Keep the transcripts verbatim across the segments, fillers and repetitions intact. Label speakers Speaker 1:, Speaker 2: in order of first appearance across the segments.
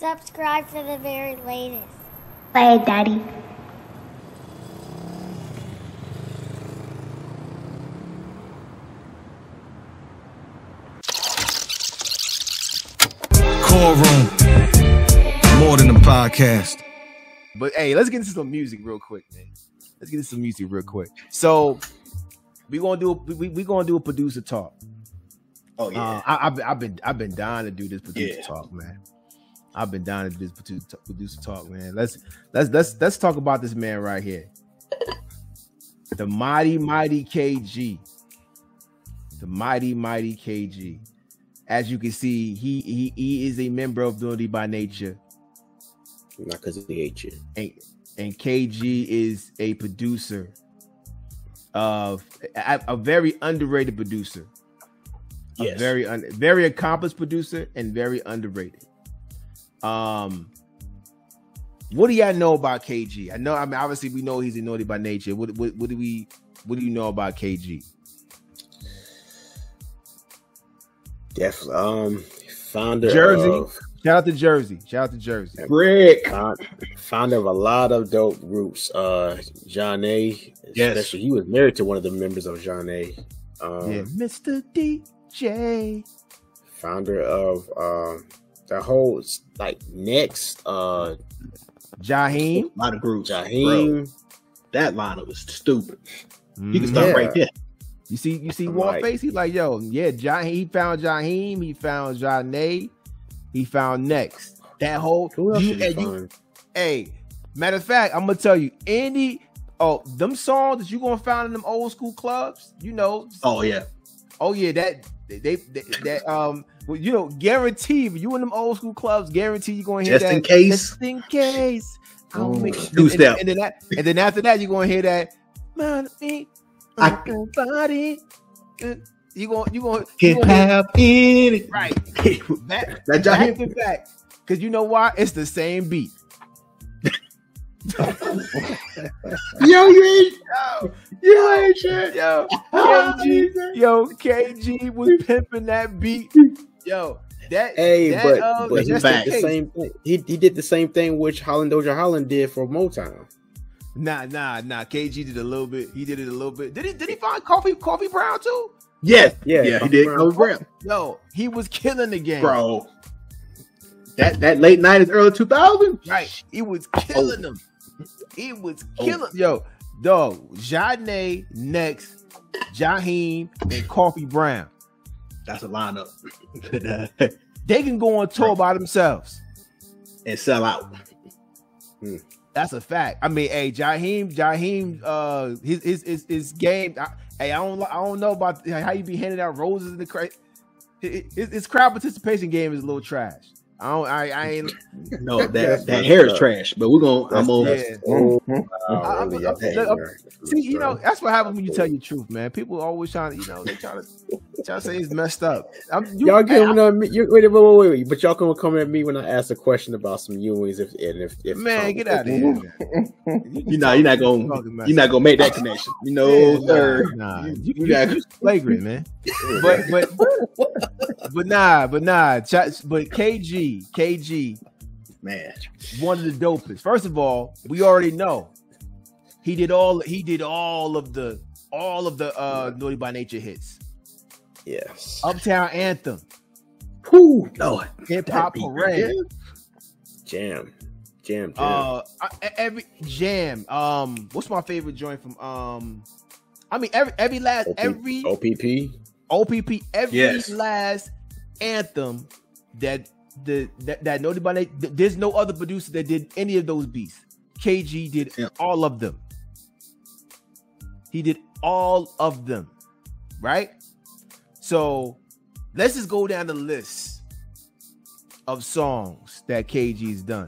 Speaker 1: Subscribe for the very latest.
Speaker 2: Bye, Daddy.
Speaker 3: Chord room, more than a podcast.
Speaker 4: But hey, let's get into some music real quick, man. Let's get into some music real quick. So we gonna do we we gonna do a producer talk.
Speaker 5: Oh yeah,
Speaker 4: uh, I, I've, I've been I've been dying to do this producer
Speaker 5: Yeah.
Speaker 4: talk, man. I've been dying to do this producer, producer talk, man. Let's let's let's let's talk about this man right here, the mighty mighty K G, the mighty mighty K G. As you can see, he he he is a member of Naughty by Nature.
Speaker 5: not because he hates you.
Speaker 4: And, and K G is a producer of a, a very underrated producer. A
Speaker 5: Yes.
Speaker 4: very un, very accomplished producer and very underrated. Um, what do y'all know about K G? I know, I mean, obviously we know he's a Naughty by Nature. What, what, what do we, what do you know about K G?
Speaker 5: Definitely. Um, founder
Speaker 4: Jersey.
Speaker 5: of
Speaker 4: Shout out to Jersey. Shout out to Jersey.
Speaker 5: Brick. Founder of a lot of dope groups. Uh, John A.
Speaker 6: Yes.
Speaker 5: Especially, he was married to one of the members of John A. Um,
Speaker 4: Yeah, Mister D J.
Speaker 5: Founder of uh, the whole like Next. Uh,
Speaker 4: Jaheim.
Speaker 6: A lot of groups.
Speaker 5: Jaheim.
Speaker 6: Bro, that lineup was stupid. You
Speaker 4: Mhm.
Speaker 6: can stop
Speaker 5: Yeah.
Speaker 6: right there.
Speaker 4: You see, you see
Speaker 5: I'm
Speaker 4: Warface.
Speaker 5: like-
Speaker 4: He like, yo, yeah, Jah- he found Jaheim. He found Janae. He found Next. That whole,
Speaker 5: Who else
Speaker 4: you,
Speaker 5: did he
Speaker 4: and you-
Speaker 5: find?
Speaker 4: hey, matter of fact, I'm gonna tell you, any, oh, them songs that you gonna find in them old school clubs, you know,
Speaker 6: Oh yeah.
Speaker 4: oh yeah, that they, they, they that um, well, you know, guarantee if you in them old school clubs, guarantee you gonna hear
Speaker 6: Just
Speaker 4: that.
Speaker 6: in case.
Speaker 4: Just in case. I'll
Speaker 6: Mm.
Speaker 4: make-
Speaker 6: Two
Speaker 4: and,
Speaker 6: step.
Speaker 4: and, and then that, and then after that, you're gonna hear that. Man, me,
Speaker 6: I-
Speaker 4: body. You gonna you gonna
Speaker 6: Can
Speaker 4: you gonna hear-
Speaker 6: have any.
Speaker 4: right
Speaker 6: that
Speaker 4: back,
Speaker 6: that
Speaker 4: back
Speaker 6: Jaheim.
Speaker 4: to back, because you know why? It's the same beat.
Speaker 6: Yo, you ain't. You ain't shit.
Speaker 4: Yo, K G, yo, K G was pimping that beat. Yo, that
Speaker 5: Hey,
Speaker 4: that,
Speaker 5: but,
Speaker 4: uh,
Speaker 5: but he
Speaker 4: just
Speaker 5: did
Speaker 4: in
Speaker 5: the
Speaker 4: case.
Speaker 5: same thing. He, he did the same thing which Holland Doja Holland did for Motown.
Speaker 4: Nah, nah, nah. K G did a little bit. He did it a little bit. Did he? Did he find Coffee Coffee Brown too?
Speaker 6: Yes.
Speaker 5: Yeah,
Speaker 6: Yeah, he
Speaker 5: Bobby
Speaker 6: did.
Speaker 5: Brown.
Speaker 6: Kobe Brown.
Speaker 4: Yo, he was killing the game,
Speaker 6: Bro. That that late nineties, early two thousand.
Speaker 4: Right, he was killing them. He was killing. Yo, dog. Janae, Next, Jaheim, and Coffee Brown.
Speaker 6: That's a lineup.
Speaker 4: They can go on tour by themselves.
Speaker 6: And sell out.
Speaker 4: That's a fact. I mean, hey, Jaheim, Jaheim, uh, his his his, his game. I, hey, I don't, I don't know about how you be handing out roses in the crowd. His, his crowd participation game is a little trash. I don't, I, I ain't.
Speaker 6: No, that
Speaker 5: That's
Speaker 6: that
Speaker 5: messed
Speaker 6: hair is
Speaker 5: up.
Speaker 6: trash. But we're gonna. I'm on.
Speaker 4: Yeah.
Speaker 5: Oh,
Speaker 4: I-
Speaker 5: really?
Speaker 4: I'm-
Speaker 5: That's
Speaker 4: I'm-
Speaker 5: ignorant.
Speaker 4: See, you know, that's what happens when you tell your truth, man. People always trying to, you know, they trying to, trying to say it's messed up. I'm, you,
Speaker 5: Y'all
Speaker 4: hey,
Speaker 5: giving on me. You, wait, wait, wait, wait, wait. But y'all come come at me when I ask a question about some Ewings. If and if, if
Speaker 4: man,
Speaker 5: um,
Speaker 4: get out of here. Man.
Speaker 6: You know, you're not gonna.
Speaker 4: Talking mess
Speaker 6: You're not
Speaker 4: up.
Speaker 6: gonna make that connection. You know,
Speaker 4: Yeah, nah,
Speaker 6: sir.
Speaker 4: nah.
Speaker 6: You,
Speaker 4: You,
Speaker 6: you
Speaker 4: you,
Speaker 6: got.
Speaker 4: you flagrant, man. But but but nah, but nah. Ch- But K G, K G,
Speaker 6: Man.
Speaker 4: one of the dopest. First of all, we already know he did all he did all of the all of the uh Naughty by Nature hits.
Speaker 5: Yes.
Speaker 4: Uptown Anthem,
Speaker 6: Whew, Lord.
Speaker 4: Hip Hop
Speaker 6: That beat,
Speaker 4: Parade,
Speaker 6: yeah.
Speaker 5: Jam. Jam. Jam.
Speaker 4: uh, I- every jam. Um, what's my favorite joint from? Um, I mean every every last
Speaker 5: O P-
Speaker 4: every
Speaker 5: O P P.
Speaker 4: O P P every
Speaker 6: Yes.
Speaker 4: last anthem that the that, that Naughty by Nature. th- There's no other producer that did any of those beats. K G did
Speaker 6: Yeah.
Speaker 4: all of them. He did all of them, right? So let's just go down the list of songs that K G's done.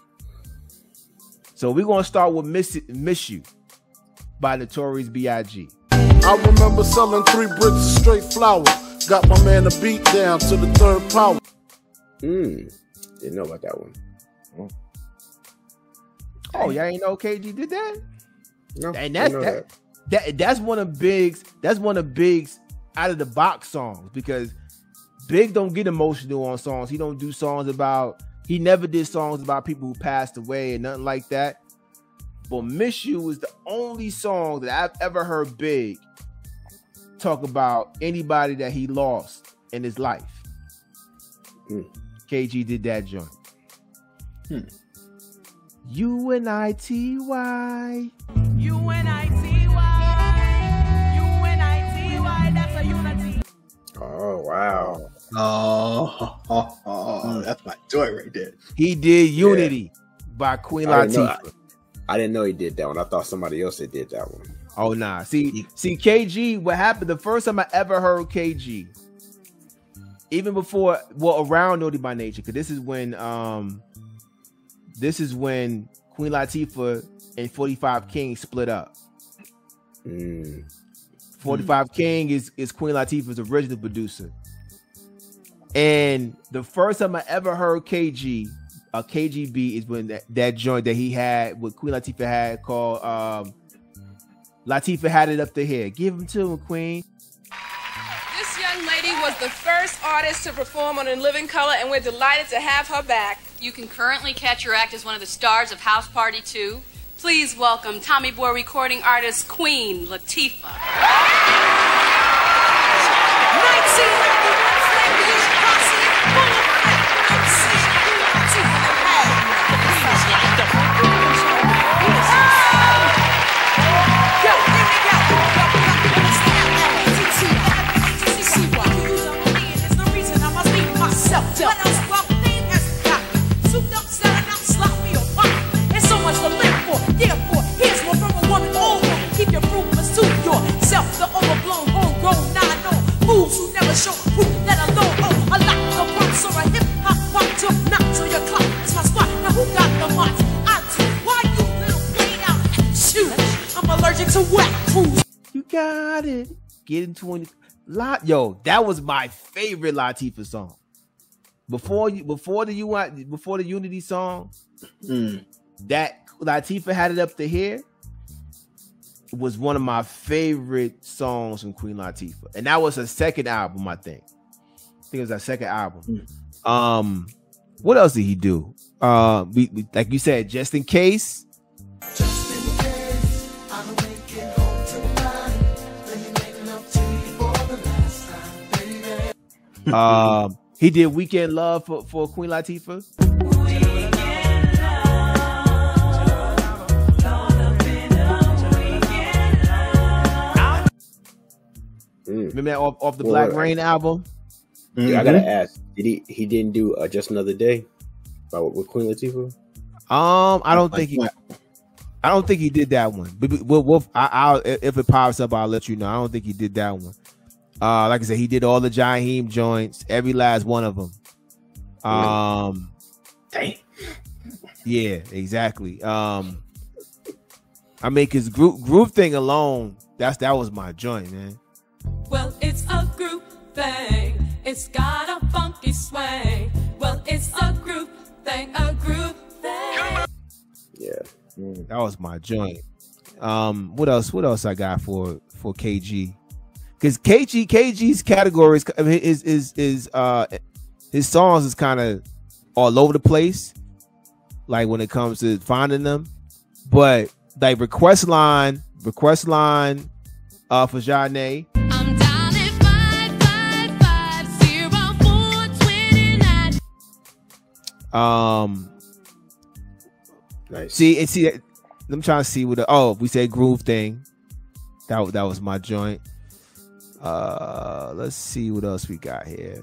Speaker 4: So we're gonna start with "Miss It, Miss You" by Notorious B I G
Speaker 7: I remember selling three bricks of straight flour. Got my man a beat down to the third power.
Speaker 5: Hmm. Didn't know about that one.
Speaker 4: Oh, y'all ain't know K G did that?
Speaker 5: No.
Speaker 4: And
Speaker 5: didn't
Speaker 4: that's
Speaker 5: know
Speaker 4: that, that that's one of Big's that's one of Big's out of the box songs because Big don't get emotional on songs. He don't do songs about He never did songs about people who passed away and nothing like that. But Miss You is the only song that I've ever heard Big talk about anybody that he lost in his life.
Speaker 5: Mm.
Speaker 4: K G did that joint.
Speaker 5: Hmm.
Speaker 4: U N I T Y.
Speaker 2: U N I T Y. U N I T Y. That's a unity.
Speaker 5: Oh wow.
Speaker 6: Oh, oh, oh, oh, that's my joint right there.
Speaker 4: He did Unity yeah. by Queen
Speaker 5: I didn't,
Speaker 4: Latifah.
Speaker 5: know, I, I didn't know he did that one. I thought somebody else had did that one.
Speaker 4: Oh nah. See, see, K G, what happened the first time I ever heard K G, even before, well, around Naughty by Nature, because this is when um this is when Queen Latifah and forty-five King split up.
Speaker 5: Mm.
Speaker 4: forty-five mm. King is, is Queen Latifah's original producer. And the first time I ever heard K G, uh, K G B is when that, that joint that he had, what Queen Latifah had called um, Latifah Had It Up to Here. Give him to him, Queen.
Speaker 8: This young lady was the first artist to perform on In Living Color, and we're delighted to have her back.
Speaker 9: You can currently catch her act as one of the stars of House Party two. Please welcome Tommy Boy recording artist Queen Latifah.
Speaker 2: nineteen ninety-one Flavius Posse, full of M C Latifah had queens like the Yo, here we go. It's the reason I must leave myself. What else? Well, fame has got me. Souped up, selling out, sloppy or pop. There's so much to live for. Therefore, here's one from a woman. Oh, keep your proof, pursue yourself. The overblown, homegrown, nine oh. Fools who never show proof, let alone oh, a lot of prompts or a hip hop pop to knock to your clock. It's my spot. Now who got the march? I do. Why you little played out? Shoot, I'm allergic to wet fools.
Speaker 4: You got it. Get into twenty. Lot, yo, that was my favorite Latifah song. Before you, before the U, before the Unity song,
Speaker 6: Mm.
Speaker 4: that Latifah Had It Up to Here was one of my favorite songs from Queen Latifah, and that was her second album. I think. I think it was her second album.
Speaker 6: Mm.
Speaker 4: Um, what else did he do? Uh, we, we like you said, Just In Case.
Speaker 2: Just in case I don't make it home tonight, let me make love to you for the last time, baby.
Speaker 4: Um, he did Weekend Love for, for Queen Latifah.
Speaker 5: Mm.
Speaker 4: Remember that off, off the
Speaker 5: Well,
Speaker 4: Black Rain album?
Speaker 5: Yeah,
Speaker 6: Mm-hmm.
Speaker 5: I gotta ask. Did he? He didn't do uh, Just Another Day by with Queen Latifah?
Speaker 4: Um, I don't think he. I don't think he did that one. But we'll, we'll, I, I'll if it pops up, I'll let you know. I don't think he did that one. Uh, like I said, he did all the Jaheim joints, every last one of them. Um,
Speaker 6: Dang.
Speaker 4: yeah, exactly. Um, I mean, cause group group thing alone, that's that was my joint, man.
Speaker 10: Well, it's a group thing. It's got a funky swing. Well, it's a group thing, a group thing.
Speaker 5: Yeah. Mm.
Speaker 4: That was my joint. Um, what else? What else I got for for K G? Because K G K G's categories I mean, is is is uh his songs is kind of all over the place. Like when it comes to finding them, but like request line, request line, uh for Janae.
Speaker 10: I'm dialing five five five zero four two nine.
Speaker 4: Um,
Speaker 5: Nice.
Speaker 4: see and see. I'm trying to see what. The, oh, we said groove thing. That that was my joint. Uh, let's see what else we got here.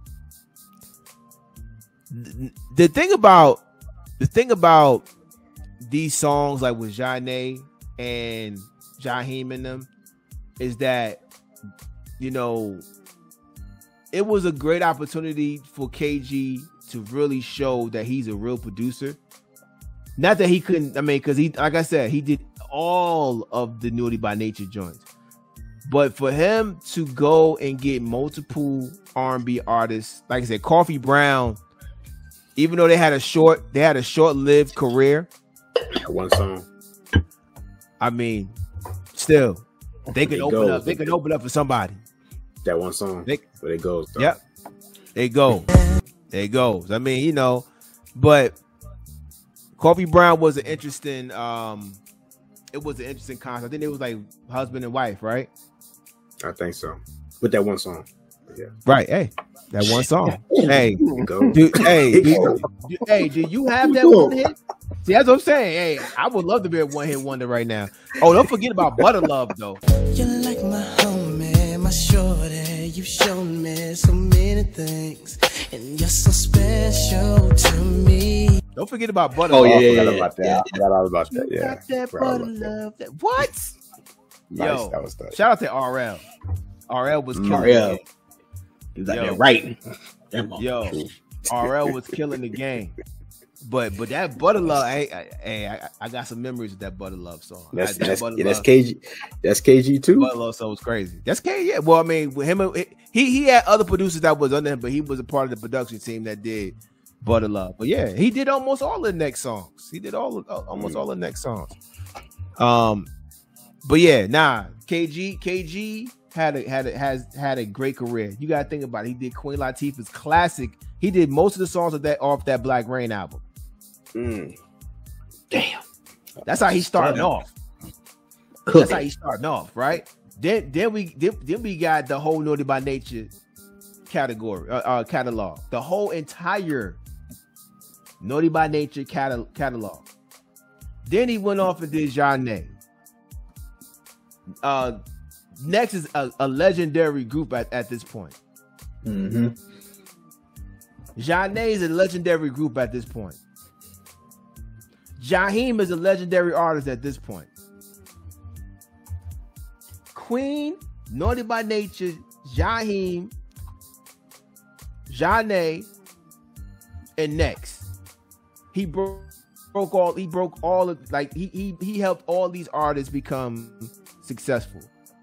Speaker 4: The, the thing about the thing about these songs, like with Janae and Jaheim in them, is that you know it was a great opportunity for K G to really show that he's a real producer. Not that he couldn't, I mean, because he, like I said, he did all of the Naughty by Nature joints. But for him to go and get multiple R and B artists, like I said, Coffee Brown, even though they had a short, they had a short-lived career.
Speaker 5: One song.
Speaker 4: I mean, still, they could
Speaker 5: It
Speaker 4: open
Speaker 5: goes.
Speaker 4: up. They could open up for somebody.
Speaker 5: That one song.
Speaker 4: They-
Speaker 5: Where it goes. Though.
Speaker 4: Yep. There you go. There it goes. I mean, you know, But Kobe Brown was an interesting. Um, it was an interesting concept. I think it was like husband and wife, right?
Speaker 5: I think so. With that one song. Yeah.
Speaker 4: Right. Hey, that one song. Hey,
Speaker 5: Go.
Speaker 4: do, hey, do, do, hey, do you have that one hit? See, that's what I'm saying. Hey, I would love to be a one hit wonder right now. Oh, don't forget about Butter Love though.
Speaker 11: You're like my homie, my shorty. You've shown me so many things, and you're so special to me.
Speaker 4: Don't forget about Butter
Speaker 6: Oh,
Speaker 4: Love.
Speaker 6: yeah, yeah,
Speaker 5: I forgot
Speaker 6: yeah,
Speaker 5: about that.
Speaker 6: yeah.
Speaker 5: I forgot all about that.
Speaker 4: You
Speaker 5: Yeah.
Speaker 4: got that
Speaker 5: Forgot all
Speaker 4: butter
Speaker 5: about that.
Speaker 4: love. That, what?
Speaker 5: Nice.
Speaker 4: Yo,
Speaker 5: That was that.
Speaker 4: shout out to R L. R L was killing
Speaker 6: R L.
Speaker 4: it.
Speaker 6: He was out
Speaker 4: Yo.
Speaker 6: there writing.
Speaker 4: Yo, R L was killing the game. But but that Butter Love, hey, hey, I, I got some memories of that Butter Love song.
Speaker 5: That's
Speaker 4: that,
Speaker 5: that's,
Speaker 4: Butter
Speaker 5: yeah, that's
Speaker 4: Love-
Speaker 5: K G. That's K G too.
Speaker 4: Butter Love song was crazy. That's K. Yeah. Well, I mean, with him, he he had other producers that was under him, but he was a part of the production team that did Butter Love. But yeah, he did almost all the next songs. He did all of, almost
Speaker 5: Mm.
Speaker 4: all the next songs. Um, but yeah, nah, K G K G had a had a has had a great career. You gotta think about it. He did Queen Latifah's classic. He did most of the songs of that off that Black Rain album.
Speaker 5: Mm.
Speaker 6: Damn.
Speaker 4: That's how he started
Speaker 6: Damn.
Speaker 4: off.
Speaker 6: Cook
Speaker 4: That's how
Speaker 6: it.
Speaker 4: he starting off, right? Then then we then, then we got the whole Naughty by Nature category, uh, uh, catalog. The whole entire Naughty by Nature catal- catalog. Then he went off and did Jeanne. Uh, next is a, a legendary group at, at this point.
Speaker 6: Mm-hmm.
Speaker 4: Jeanne is a legendary group at this point. Jaheim is a legendary artist at this point. Queen, Naughty by Nature, Jaheim, Jeanne, and next. He broke, broke all. He broke all of like he he he helped all these artists become successful.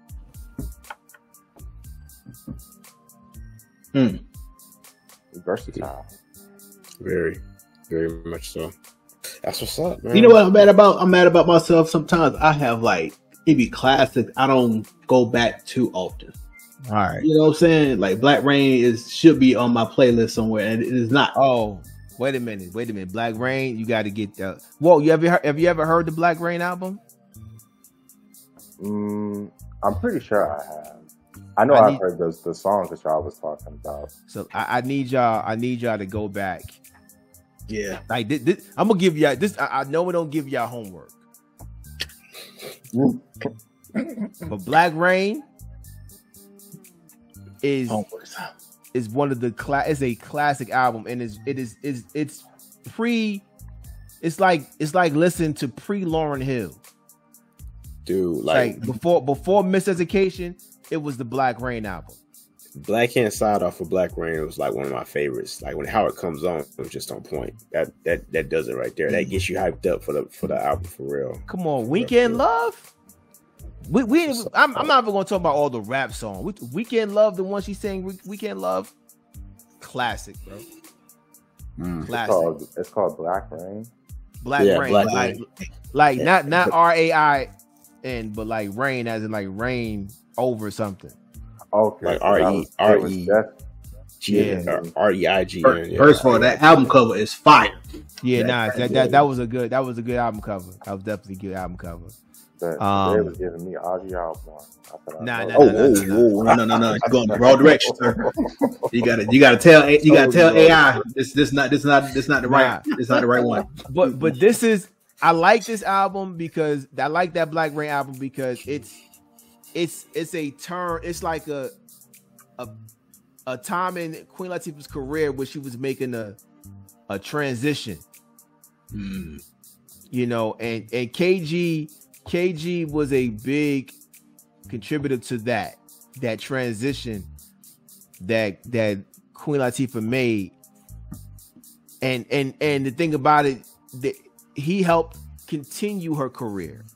Speaker 6: Hmm.
Speaker 12: Versatile.
Speaker 5: Very, very much so. That's what's up, man.
Speaker 6: You know what I'm mad about? I'm mad about myself. Sometimes I have like it be classics I don't go back too often.
Speaker 4: All right.
Speaker 6: You know what I'm saying? Like Black Rain is should be on my playlist somewhere, and it is not.
Speaker 4: Oh, wait a minute, wait a minute. Black Rain, you got to get that. Whoa, you ever heard, have you ever heard the Black Rain album?
Speaker 12: Mm, I'm pretty sure I have. I know
Speaker 4: I
Speaker 12: I've
Speaker 4: need-
Speaker 12: heard those the songs that y'all was talking about.
Speaker 4: So I, I need y'all. I need y'all to go back.
Speaker 6: Yeah.
Speaker 4: Like this, this, I'm gonna give y'all this. I, I know we don't give y'all homework, but Black Rain is is one of the class. It's a classic album, and is it is is it's pre. It's like it's like listening to pre Lauryn Hill,
Speaker 5: dude. Like,
Speaker 4: like before before Miseducation, it was the Black Rain album.
Speaker 5: Black Hand Side off of Black Rain was like one of my favorites. Like when how it comes on, it was just on point. That that that does it right there. That gets you hyped up for the for the album for real.
Speaker 4: Come on, Weekend Love. We we I'm, I'm not even gonna talk about all the rap songs. We, Weekend Love, the one she sang, Weekend Love, classic, bro.
Speaker 12: It's
Speaker 4: Classic.
Speaker 12: called, it's called Black Rain.
Speaker 4: Black
Speaker 5: Yeah,
Speaker 4: Rain,
Speaker 5: Black
Speaker 4: like
Speaker 5: Rain.
Speaker 4: like
Speaker 5: Yeah.
Speaker 4: not not R A I N, but like rain as in like rain over something.
Speaker 12: Okay.
Speaker 5: Like
Speaker 12: so
Speaker 5: R
Speaker 12: that
Speaker 5: E
Speaker 12: was-
Speaker 5: R
Speaker 12: it was
Speaker 5: E
Speaker 12: just-
Speaker 4: Yeah.
Speaker 5: R E I G
Speaker 6: First,
Speaker 5: N.
Speaker 6: first of all, that album cover is fire.
Speaker 4: Yeah,
Speaker 6: That-
Speaker 4: nah, that, that that was a good that was a good album cover. That was definitely a good album cover.
Speaker 12: But
Speaker 4: Um,
Speaker 12: they was giving me Ozzy Osbourne. I said, I
Speaker 4: Nah,
Speaker 12: know
Speaker 4: nah,
Speaker 6: Oh,
Speaker 12: that.
Speaker 4: nah,
Speaker 6: oh, oh, no, no, no, no! You're going the wrong direction, sir. You gotta, you gotta tell, you gotta tell A I this, this not, this not, this not the right, this not the right one.
Speaker 4: But but this is I like this album because I like that Black Rain album because it's it's it's a turn. It's like a a a time in Queen Latifah's career where she was making a a transition.
Speaker 6: Hmm.
Speaker 4: You know, and and K G K G was a big contributor to that that transition that that Queen Latifah made. And and and the thing about it, that he helped continue her career.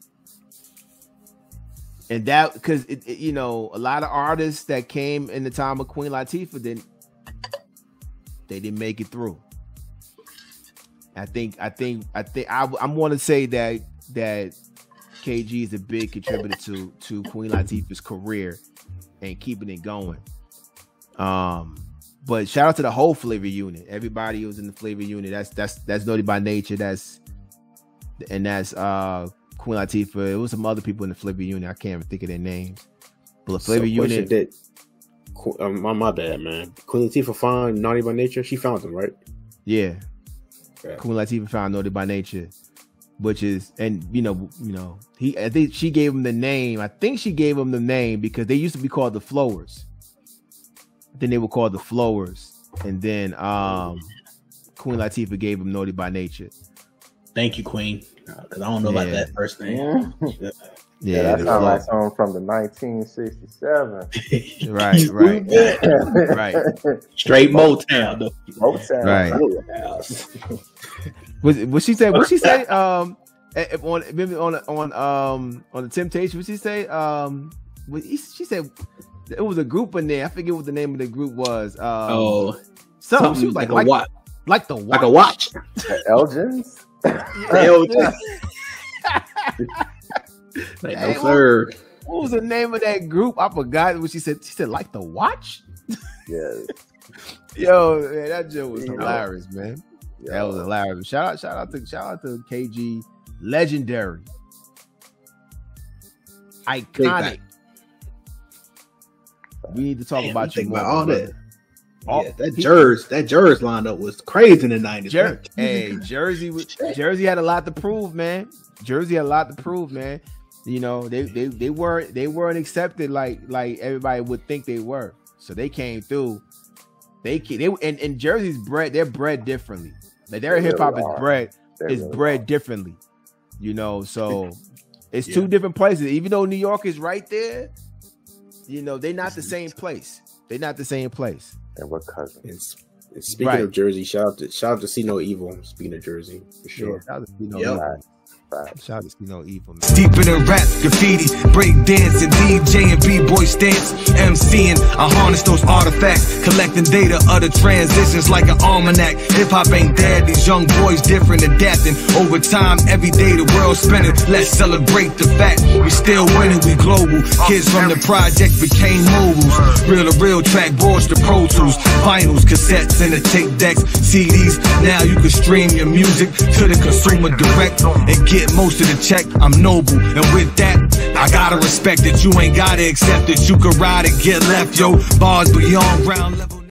Speaker 4: And that because it, it, you know, a lot of artists that came in the time of Queen Latifah didn't they didn't make it through. I think I think I think I I'm want to say that that K G is a big contributor to to Queen Latifah's career and keeping it going. Um, But shout out to the whole Flavor unit. Everybody who was in the Flavor unit. That's that's that's Naughty by Nature. That's and that's uh Queen Latifah. It was some other people in the Flavor unit. I can't even think of their names. But the Flavor
Speaker 5: so
Speaker 4: unit.
Speaker 5: Did, um, my, my bad, man. Queen Latifah found Naughty by Nature. She found them, right?
Speaker 4: Yeah.
Speaker 5: Okay.
Speaker 4: Queen Latifah found Naughty by Nature, which is, and you know, you know, he. I think she gave him the name. I think she gave him the name because they used to be called the Flowers. Then they were called the Flowers, and then um, Queen Latifah gave him Naughty by Nature.
Speaker 6: Thank you, Queen, because I don't know
Speaker 4: yeah.
Speaker 6: about that first name.
Speaker 12: Yeah,
Speaker 4: yeah,
Speaker 12: yeah that sounds like something from the nineteen sixty-seven.
Speaker 4: Right, right, right.
Speaker 6: Straight Motown, though.
Speaker 12: Motown,
Speaker 4: right. what, what she said? What she say? Um, on maybe on on um on the Temptation. What she say? Um, what he, she said. It was a group in there. I forget what the name of the group was. Um,
Speaker 6: oh,
Speaker 4: something.
Speaker 6: something
Speaker 4: She was like
Speaker 6: like,
Speaker 4: like,
Speaker 6: a watch,
Speaker 4: like the watch.
Speaker 6: like a watch.
Speaker 12: The Elgins.
Speaker 6: The Elgins. Like,
Speaker 4: hey,
Speaker 6: no, sir.
Speaker 4: What, what was the name of that group? I forgot what she said. She said like the watch.
Speaker 12: Yeah.
Speaker 4: Yo, man, that joke was
Speaker 12: yeah.
Speaker 4: hilarious, man.
Speaker 12: Yeah.
Speaker 4: That was hilarious. Shout out, shout out to shout out to K G, legendary, iconic. We need to talk
Speaker 6: Damn,
Speaker 4: about you
Speaker 6: think
Speaker 4: more.
Speaker 6: about all
Speaker 4: brother.
Speaker 6: that.
Speaker 4: All,
Speaker 6: yeah, that
Speaker 4: he,
Speaker 6: Jers, that Jers lineup was crazy in the nineties.
Speaker 4: Jer- hey, Jersey, Jersey had a lot to prove, man. Jersey had a lot to prove, man. You know, they they they weren't they weren't accepted like like everybody would think they were. So they came through. They they and, and Jersey's bred. They're bred differently. Like their hip hop is bred is bred differently. You know, so it's yeah. two different places. Even though New York is right there. You know, they're not the same place. They're not the same place.
Speaker 12: And what cousins?
Speaker 5: And speaking
Speaker 4: right.
Speaker 5: of Jersey, shout out to shout out to See No Evil. Speaking of Jersey, for sure.
Speaker 4: Yeah, shout out to See No
Speaker 5: yep.
Speaker 4: Evil. Shout out to See No Evil, man.
Speaker 13: Deep in the rap, graffiti, break dancing, D J and B-boy stance, MCing. I harness those artifacts, collecting data of the transitions like an almanac. Hip hop ain't dead, these young boys different, adapting over time. Every day the world's spinning. Let's celebrate the fact we still winning. We global. Kids from the project became moguls. Real to real track boards to Pro Tools, vinyls, cassettes, and the tape decks, C Ds. Now you can stream your music to the consumer direct and get most of the check. I'm noble, and with that, I gotta respect that you ain't gotta accept it. You can ride and get left, yo. Bars beyond ground level.